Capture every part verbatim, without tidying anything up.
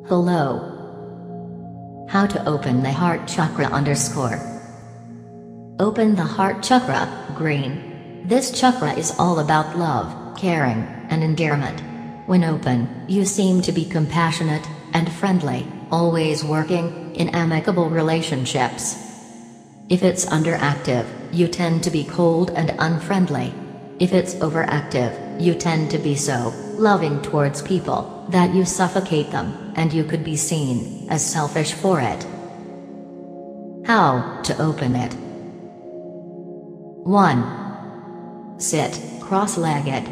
Hello. How to open the heart chakra underscore. Open the heart chakra, green. This chakra is all about love, caring, and endearment. When open, you seem to be compassionate and friendly, always working in amicable relationships. If it's underactive, you tend to be cold and unfriendly. If it's overactive, you tend to be so loving towards people that you suffocate them, and you could be seen as selfish for it. How to open it? one. Sit cross-legged.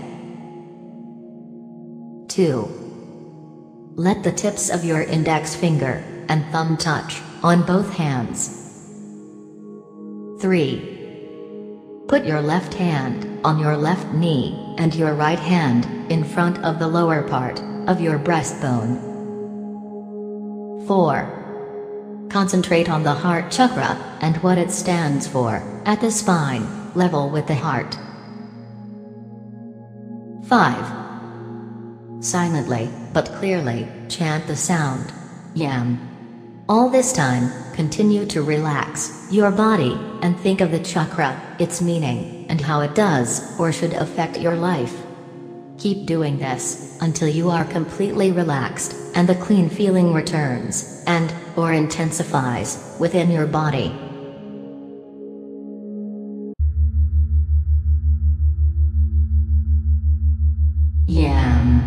two. Let the tips of your index finger and thumb touch on both hands. three. Put your left hand on your left knee and your right hand in front of the lower part of your breastbone. four. Concentrate on the heart chakra and what it stands for at the spine level with the heart. five. Silently, but clearly, chant the sound Yam. All this time, continue to relax your body and think of the chakra, its meaning, and how it does or should affect your life. Keep doing this until you are completely relaxed and the clean feeling returns and or intensifies within your body. Yam.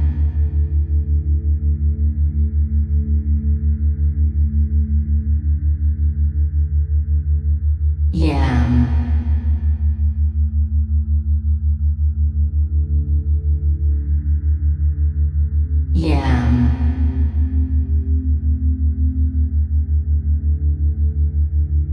Yam. Yam.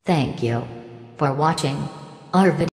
Thank you for watching our video.